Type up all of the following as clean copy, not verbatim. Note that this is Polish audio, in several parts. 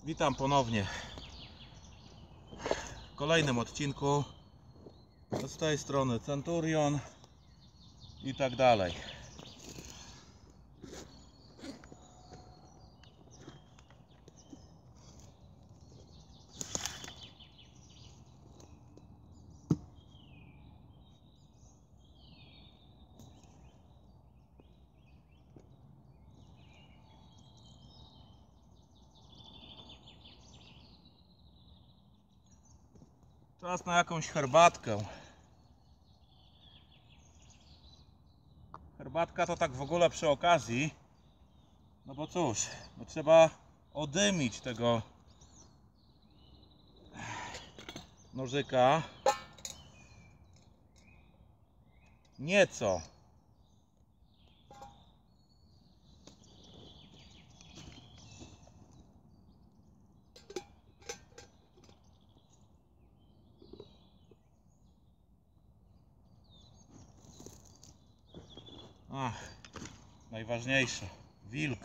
Witam ponownie w kolejnym odcinku. Z tej strony Centurion i tak dalej. Czas na jakąś herbatkę. Herbatka to tak w ogóle przy okazji. No bo cóż, bo trzeba odymić tego nożyka nieco. Najważniejsze, wilk.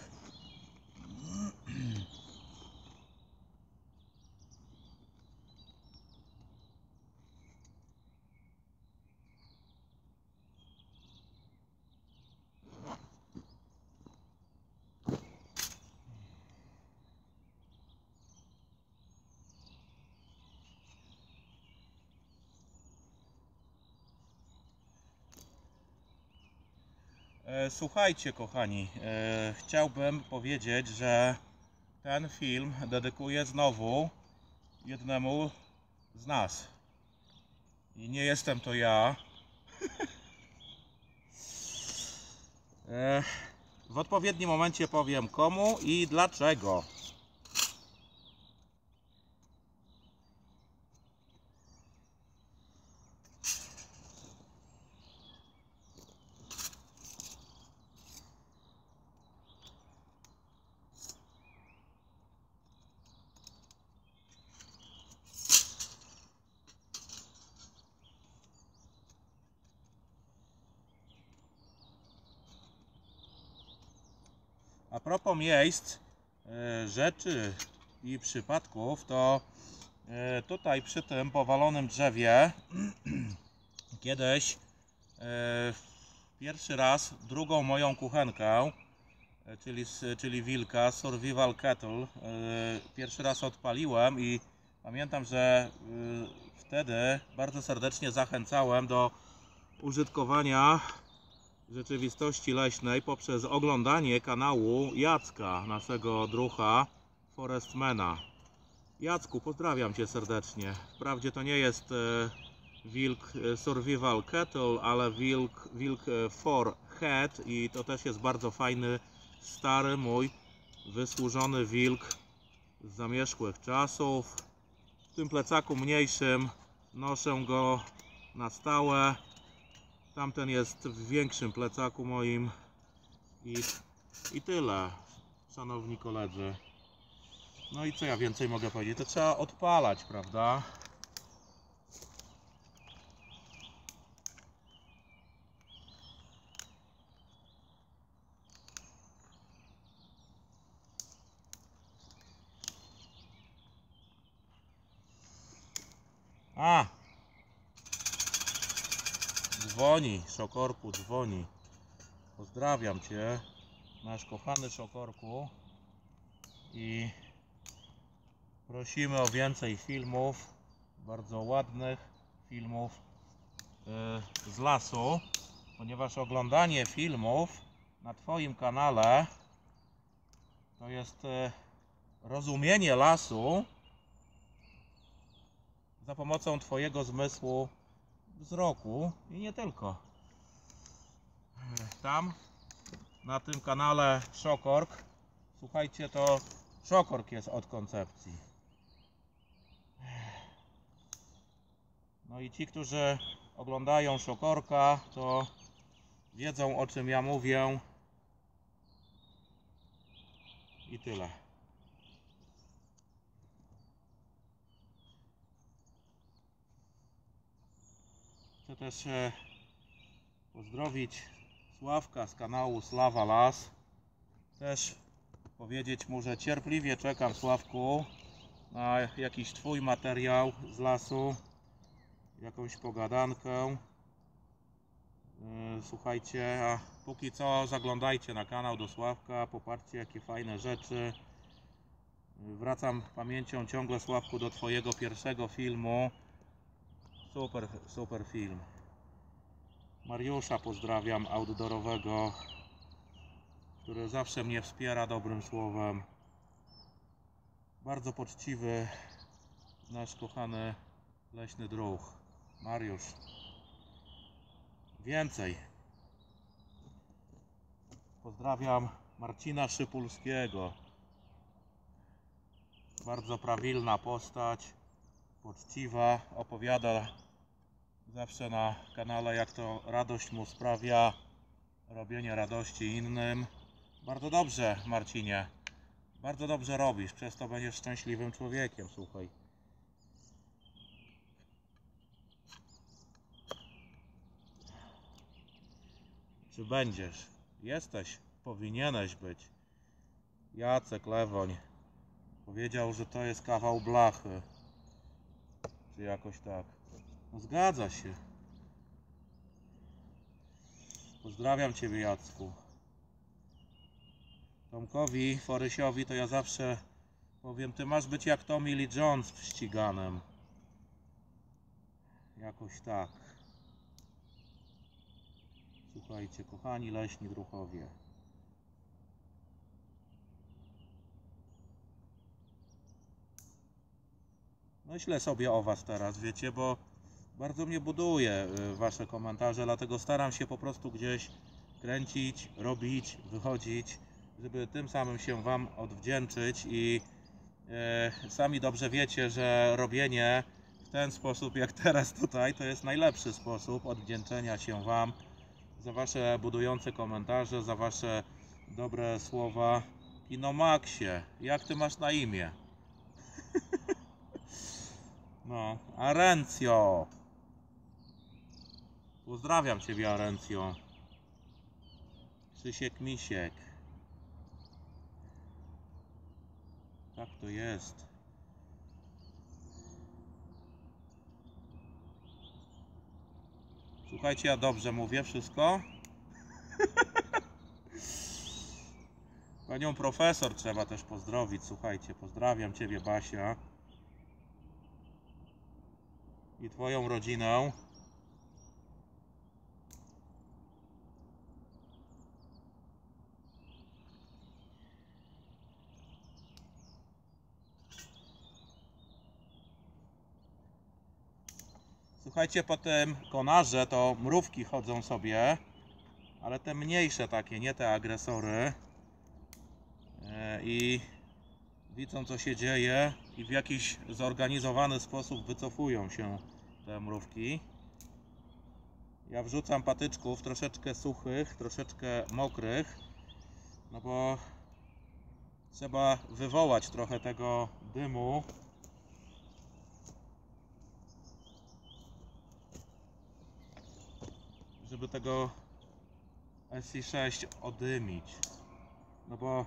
Słuchajcie, kochani, chciałbym powiedzieć, że ten film dedykuję znowu jednemu z nas. I nie jestem to ja. W odpowiednim momencie powiem komu i dlaczego. A propos miejsc, rzeczy i przypadków, to tutaj przy tym powalonym drzewie kiedyś pierwszy raz drugą moją kuchenkę, czyli wilka, Survival Kettle, pierwszy raz odpaliłem i pamiętam, że wtedy bardzo serdecznie zachęcałem do użytkowania rzeczywistości leśnej poprzez oglądanie kanału Jacka, naszego drucha Forestmana. Jacku, pozdrawiam Cię serdecznie. Wprawdzie to nie jest wilk Survival Kettle, ale wilk for head i to też jest bardzo fajny, stary mój, wysłużony wilk z zamierzchłych czasów. W tym plecaku mniejszym noszę go na stałe. Tamten jest w większym plecaku moim i tyle, szanowni koledzy. No i co ja więcej mogę powiedzieć? To trzeba odpalać, prawda? Dzwoni, Szokorku, dzwoni. Pozdrawiam Cię, nasz kochany Szokorku, i prosimy o więcej filmów, bardzo ładnych filmów z lasu, ponieważ oglądanie filmów na Twoim kanale to jest rozumienie lasu za pomocą Twojego zmysłu wzroku i nie tylko. Tam na tym kanale Szokork, słuchajcie, to Szokork jest od koncepcji. No i ci, którzy oglądają Szokorka, to wiedzą, o czym ja mówię. I tyle. Chcę też pozdrowić Sławka z kanału Slawa Las. Też powiedzieć mu, że cierpliwie czekam, Sławku, na jakiś Twój materiał z lasu, jakąś pogadankę. Słuchajcie, a póki co zaglądajcie na kanał do Sławka, popatrzcie jakie fajne rzeczy. Wracam pamięcią ciągle, Sławku, do Twojego pierwszego filmu. Super film. Mariusza pozdrawiam, outdoorowego, który zawsze mnie wspiera dobrym słowem. Bardzo poczciwy nasz kochany leśny druh, Mariusz. Więcej. Pozdrawiam Marcina Szypulskiego. Bardzo prawilna postać, poczciwa, opowiada zawsze na kanale, jak to radość mu sprawia robienie radości innym. Bardzo dobrze, Marcinie. Bardzo dobrze robisz, przez to będziesz szczęśliwym człowiekiem, słuchaj. Czy będziesz? Jesteś, powinieneś być. Jacek Lewoń powiedział, że to jest kawał blachy. Czy jakoś tak. No zgadza się. Pozdrawiam Ciebie, Jacku. Tomkowi Forysiowi to ja zawsze powiem, ty masz być jak Tommy Lee Jones w ściganym. Jakoś tak. Słuchajcie, kochani leśni druhowie. Myślę sobie o Was teraz, wiecie, bo bardzo mnie buduje Wasze komentarze, dlatego staram się po prostu gdzieś kręcić, robić, wychodzić, żeby tym samym się Wam odwdzięczyć i sami dobrze wiecie, że robienie w ten sposób jak teraz tutaj to jest najlepszy sposób odwdzięczenia się Wam za Wasze budujące komentarze, za Wasze dobre słowa. Kinomaxie, jak Ty masz na imię? No, Arencjo. Pozdrawiam Ciebie, Arencjo. Krzysiek Misiek. Tak to jest. Słuchajcie, ja dobrze mówię wszystko? Panią profesor trzeba też pozdrowić. Słuchajcie, pozdrawiam Ciebie, Basia. I Twoją rodzinę. Słuchajcie, po tym konarze to mrówki chodzą sobie, ale te mniejsze takie, nie te agresory. I widzą, co się dzieje i w jakiś zorganizowany sposób wycofują się te mrówki. Ja wrzucam patyczków troszeczkę suchych, troszeczkę mokrych, no bo trzeba wywołać trochę tego dymu. Żeby tego SI6 odymić. No bo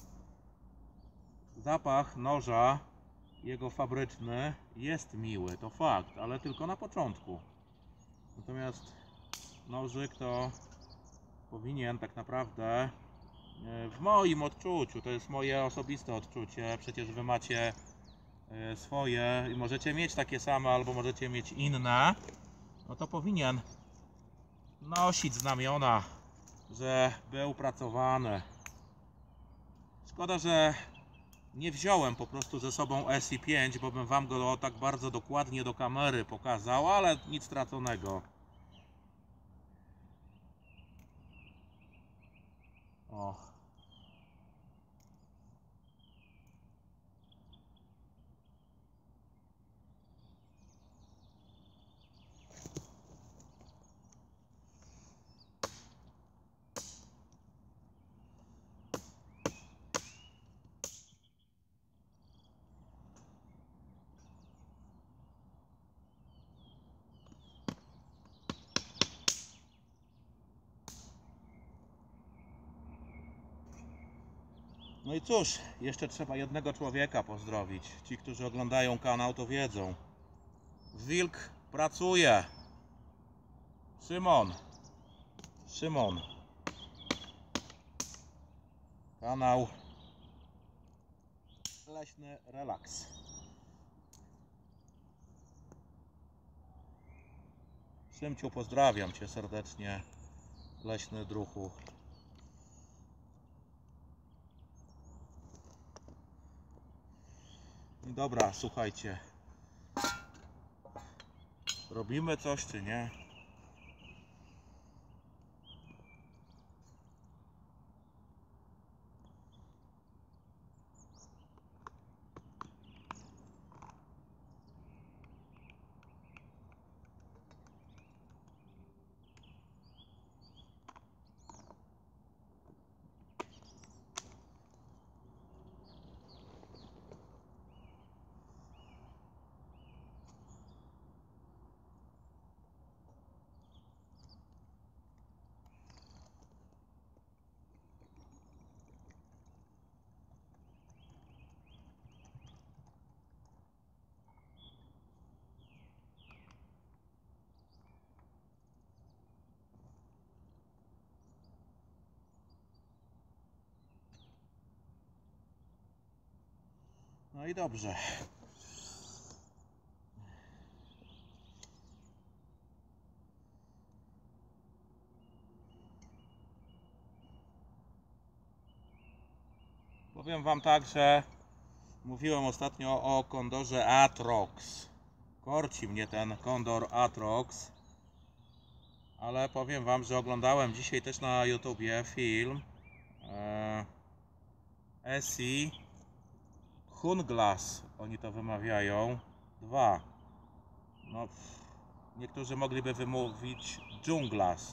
zapach noża, jego fabryczny, jest miły, to fakt, ale tylko na początku. Natomiast nożyk to powinien tak naprawdę, w moim odczuciu, to jest moje osobiste odczucie, przecież Wy macie swoje i możecie mieć takie same, albo możecie mieć inne, no to powinien nosić znamiona, że był pracowany. Szkoda, że nie wziąłem po prostu ze sobą SI5, bo bym Wam go tak bardzo dokładnie do kamery pokazał, ale nic straconego. O. No i cóż, jeszcze trzeba jednego człowieka pozdrowić. Ci, którzy oglądają kanał, to wiedzą. Wilk pracuje. Szymon. Kanał Leśny Relaks. Szymciu, pozdrawiam Cię serdecznie, leśny druhu. I dobra, słuchajcie. Robimy coś czy nie? No i dobrze. Powiem Wam tak, że mówiłem ostatnio o kondorze Atrox. Korci mnie ten kondor Atrox. Ale powiem Wam, że oglądałem dzisiaj też na YouTubie film Esi Hunglas, oni to wymawiają. 2. No, niektórzy mogliby wymówić Dżunglas.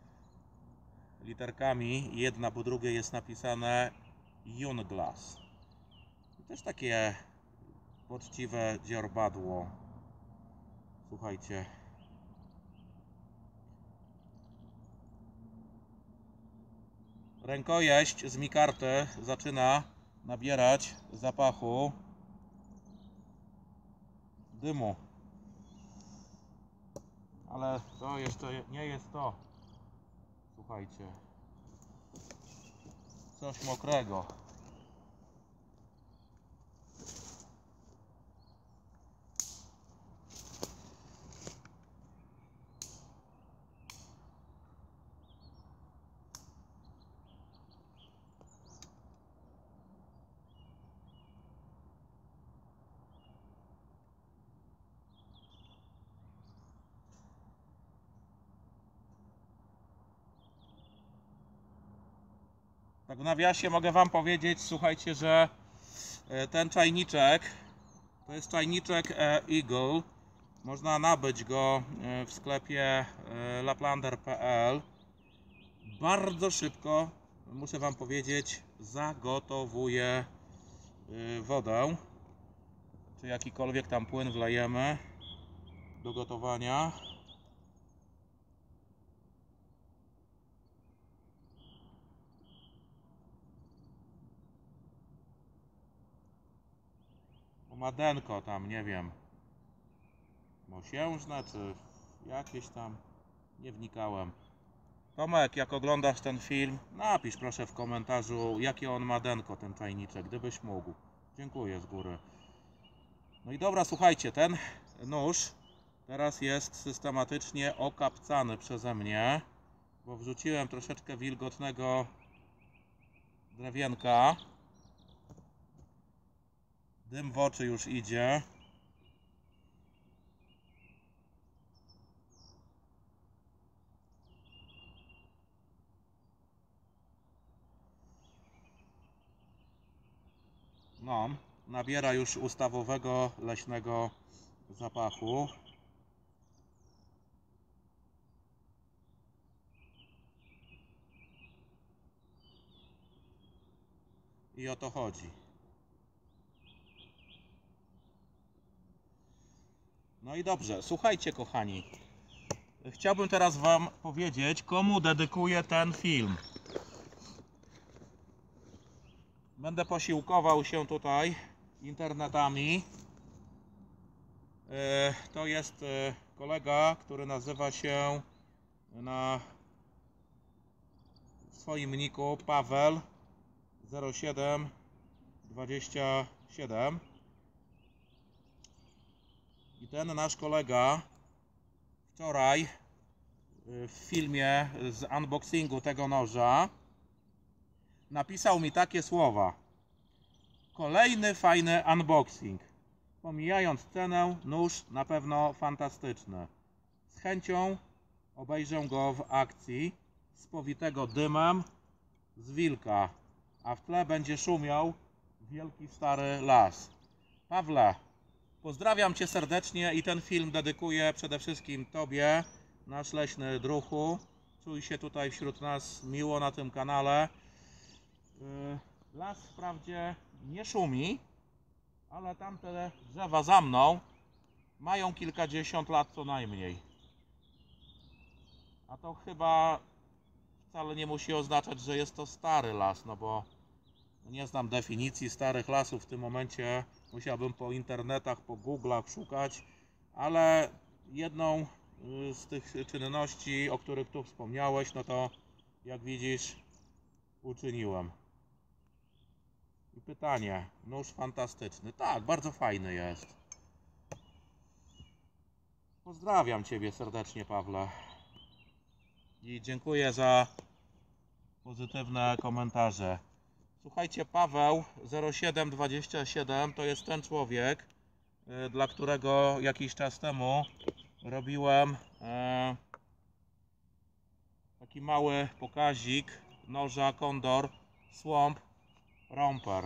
Literkami jedna po drugiej jest napisane Junglas. Też takie poczciwe dziorbadło. Słuchajcie. Rękojeść z mikarty zaczyna nabierać zapachu dymu. Ale to jeszcze nie jest to. Słuchajcie. Coś mokrego. Tak w nawiasie mogę Wam powiedzieć, słuchajcie, że ten czajniczek to jest czajniczek Eagle. Można nabyć go w sklepie laplander.pl. Bardzo szybko, muszę Wam powiedzieć, zagotowuje wodę, czy jakikolwiek tam płyn wlejemy do gotowania. Madenko tam, nie wiem, mosiężne czy jakieś tam, nie wnikałem. Tomek, jak oglądasz ten film, napisz proszę w komentarzu, jakie on ma denko, ten czajniczek, gdybyś mógł. Dziękuję z góry. No i dobra, słuchajcie, ten nóż teraz jest systematycznie okapcany przeze mnie, bo wrzuciłem troszeczkę wilgotnego drewienka. Dym w oczy już idzie. No, nabiera już ustawowego leśnego zapachu. I o to chodzi. No i dobrze, słuchajcie kochani. Chciałbym teraz Wam powiedzieć, komu dedykuję ten film. Będę posiłkował się tutaj internetami. To jest kolega, który nazywa się na swoim niku Paweł 0727. I ten nasz kolega wczoraj w filmie z unboxingu tego noża napisał mi takie słowa: kolejny fajny unboxing. Pomijając cenę, nóż na pewno fantastyczny. Z chęcią obejrzę go w akcji, spowitego dymem z wilka, a w tle będzie szumiał wielki stary las. Pawle, pozdrawiam Cię serdecznie i ten film dedykuję przede wszystkim Tobie, nasz leśny druhu. Czuj się tutaj wśród nas miło na tym kanale. Las wprawdzie nie szumi, ale tamte drzewa za mną mają kilkadziesiąt lat co najmniej. A to chyba wcale nie musi oznaczać, że jest to stary las, no bo nie znam definicji starych lasów w tym momencie. Musiałbym po internetach, po Google'ach szukać, ale jedną z tych czynności, o których tu wspomniałeś, no to jak widzisz uczyniłem. I pytanie, nóż fantastyczny. Tak, bardzo fajny jest. Pozdrawiam Ciebie serdecznie, Pawle. I dziękuję za pozytywne komentarze. Słuchajcie, Paweł 0727 to jest ten człowiek, dla którego jakiś czas temu robiłem taki mały pokazik noża Condor Swamp Romper.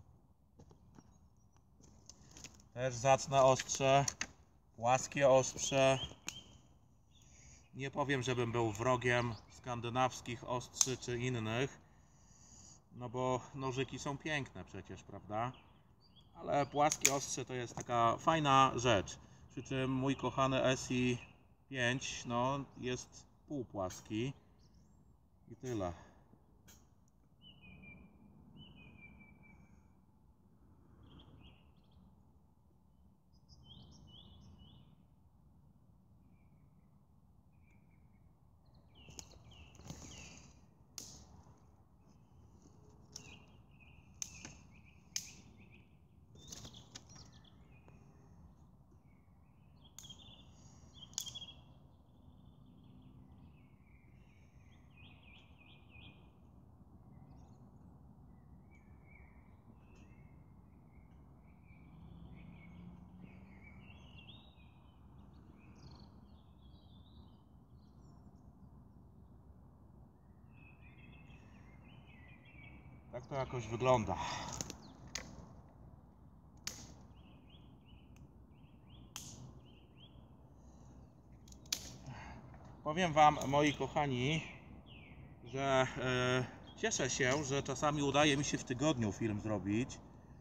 Też zacne ostrze, płaskie ostrze. Nie powiem, żebym był wrogiem skandynawskich ostrzy czy innych, no bo nożyki są piękne przecież, prawda? Ale płaskie ostrze to jest taka fajna rzecz. Przy czym mój kochany SI 5 no, jest półpłaski i tyle. Tak to jakoś wygląda. Powiem Wam, moi kochani, że cieszę się, że czasami udaje mi się w tygodniu film zrobić.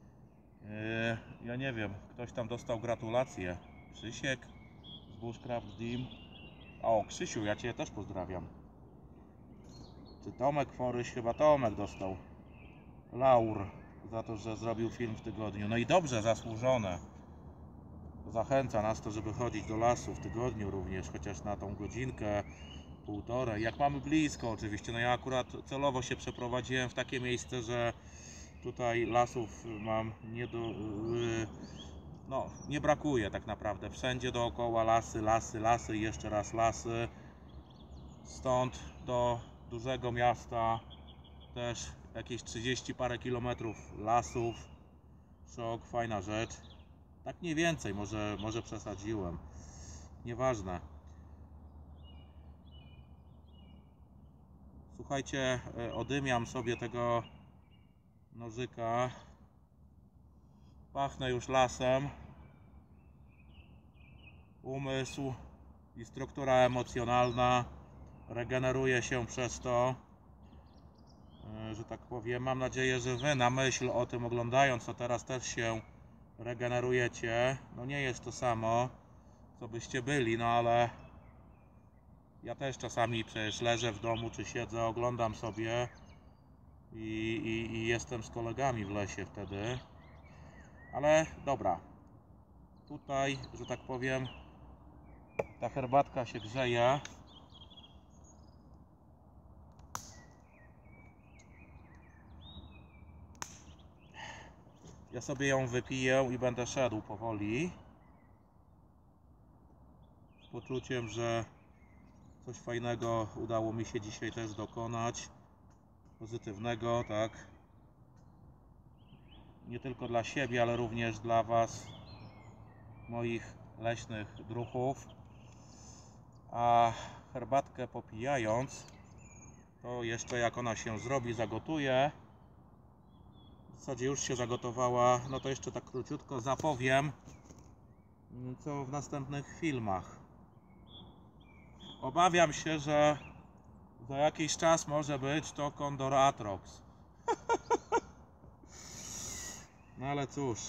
Ja nie wiem, ktoś tam dostał gratulacje. Krzysiek z Bushcraft Team. O, Krzysiu, ja Cię też pozdrawiam. Czy Tomek Foryś? Chyba Tomek dostał laur za to, że zrobił film w tygodniu. No i dobrze, zasłużone. Zachęca nas to, żeby chodzić do lasu w tygodniu również, chociaż na tą godzinkę, półtorej. Jak mamy blisko oczywiście. No ja akurat celowo się przeprowadziłem w takie miejsce, że tutaj lasów mam nie brakuje tak naprawdę. Wszędzie dookoła lasy, lasy, lasy i jeszcze raz lasy. Stąd do dużego miasta też jakieś 30 parę kilometrów lasów. Szok, fajna rzecz. Tak mniej więcej, może przesadziłem. Nieważne. Słuchajcie, odymiam sobie tego nożyka. Pachnę już lasem. Umysł i struktura emocjonalna regeneruje się przez to, że tak powiem. Mam nadzieję, że Wy na myśl o tym oglądając to teraz też się regenerujecie. No nie jest to samo, co byście byli, no ale ja też czasami przecież leżę w domu czy siedzę, oglądam sobie i jestem z kolegami w lesie wtedy. Ale dobra, tutaj, że tak powiem, ta herbatka się grzeje. Ja sobie ją wypiję i będę szedł powoli, z poczuciem, że coś fajnego udało mi się dzisiaj też dokonać, pozytywnego, tak? Nie tylko dla siebie, ale również dla Was, moich leśnych druhów. A herbatkę popijając, to jeszcze jak ona się zrobi, zagotuje, w zasadzie już się zagotowała, no to jeszcze tak króciutko zapowiem, co w następnych filmach. Obawiam się, że za jakiś czas może być to Condor Atrox. No ale cóż,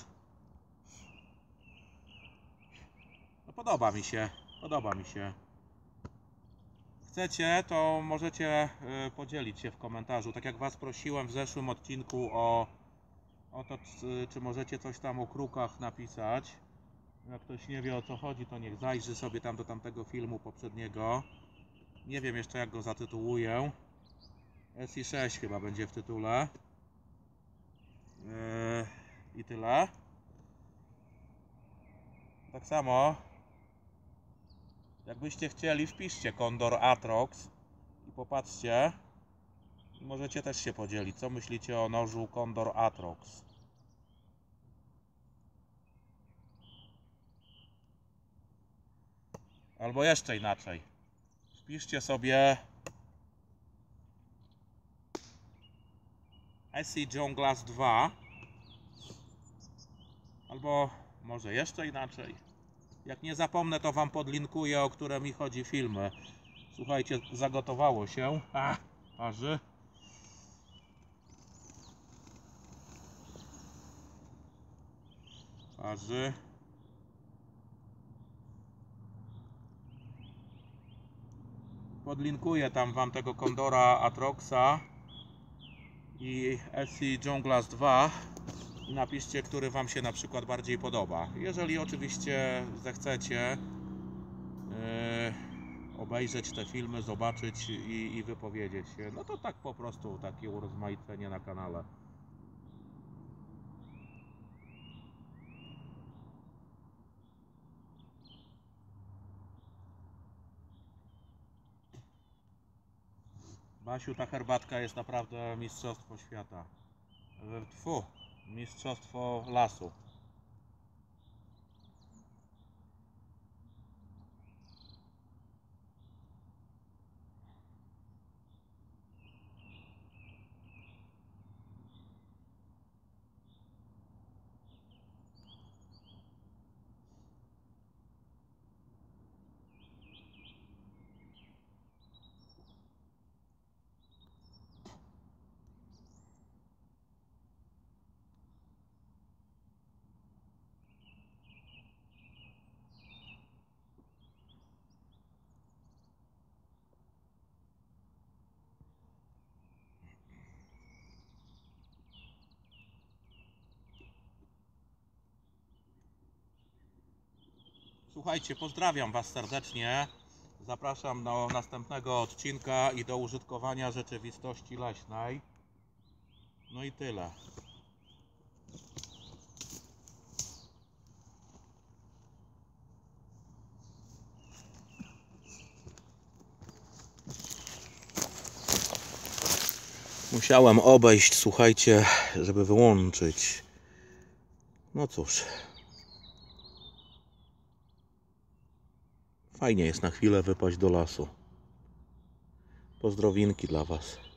no podoba mi się. Chcecie, to możecie podzielić się w komentarzu, tak jak Was prosiłem w zeszłym odcinku o to, czy możecie coś tam o krukach napisać. Jak ktoś nie wie, o co chodzi, to niech zajrzy sobie tam do tamtego filmu poprzedniego. Nie wiem jeszcze, jak go zatytułuję. SI6 chyba będzie w tytule. I tyle. Tak samo, jakbyście chcieli, wpiszcie Condor Atrox i popatrzcie. Możecie też się podzielić, co myślicie o nożu Condor Atrox. Albo jeszcze inaczej. Wpiszcie sobie SI John Glass 2. Albo może jeszcze inaczej. Jak nie zapomnę, to Wam podlinkuję, o które mi chodzi filmy. Słuchajcie, zagotowało się. Parzy. Parzy. Podlinkuję tam Wam tego Condora Atroxa i SI John Glass 2 i napiszcie, który Wam się na przykład bardziej podoba. Jeżeli oczywiście zechcecie obejrzeć te filmy, zobaczyć i wypowiedzieć się, no to tak po prostu takie urozmaicenie na kanale. Basiu, ta herbatka jest naprawdę mistrzostwo świata. Mistrzostwo lasu. Słuchajcie, pozdrawiam Was serdecznie. Zapraszam do następnego odcinka i do użytkowania rzeczywistości leśnej. No i tyle. Musiałem obejść, słuchajcie, żeby wyłączyć. No cóż. Fajnie jest na chwilę wypaść do lasu. Pozdrowinki dla Was.